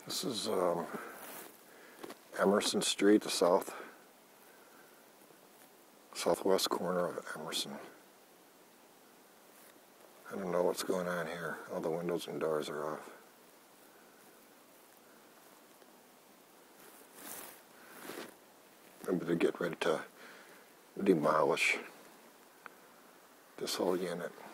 This is Emerson Street, the southwest corner of Emerson. I don't know what's going on here. All the windows and doors are off. Maybe they get ready to demolish this whole unit.